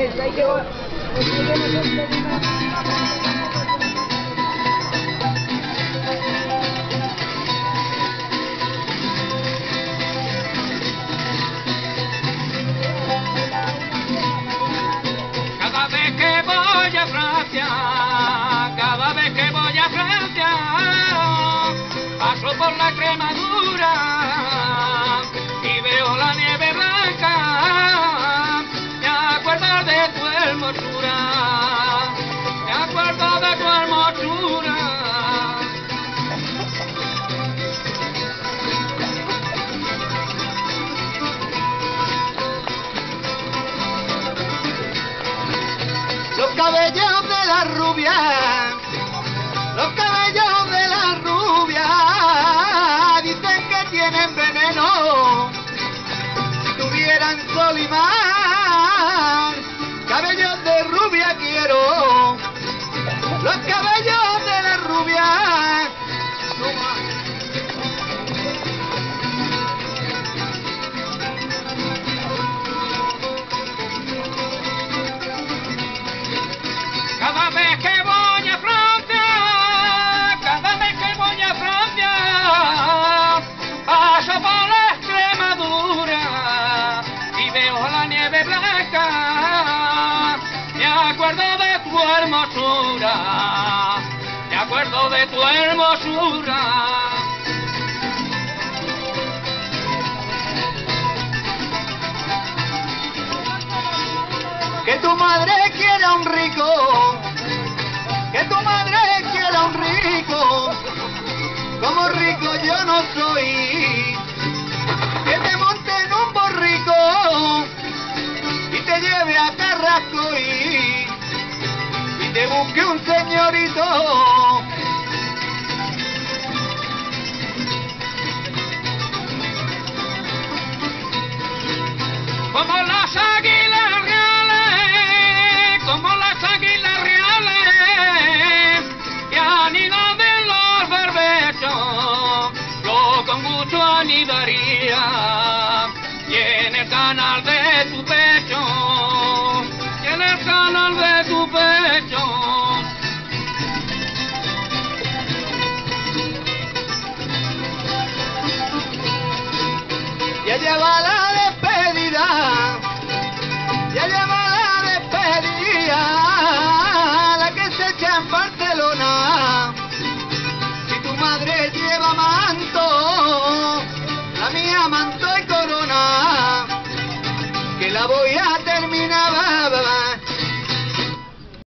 es, hay que... Cada vez que voy a Francia, cada vez que voy a Francia, paso por la Extremadura y veo la nieve blanca. Me acuerdo de tu hermosura, me acuerdo de tu hermosura. Los cabellos de la rubia, los cabellos de la rubia, dicen que tienen veneno. Si tuvieran sol y mar, cabellos de rubia quiero. Los cabellos de la rubia. Cada vez que voy a Francia, cada vez que voy a Francia, paso por la Extremadura y veo la nieve blanca. Me acuerdo de tu hermosura, me acuerdo de tu hermosura. Que tu madre quiera un rico, que tu madre quiera un rico, como rico yo no soy. Que te monte en un borrico y te lleve a Carrasco y te busque un señorito. Como las águilas reales, como las águilas reales, que anidan en los barbechos, yo con gusto anidaría, y en el canal de tu pecho, y en el canal de tu pecho. Ya lleva la despedida, ya lleva la despedida, la que se echa en Barcelona. Si tu madre lleva manto, la mía manto y corona, que la voy a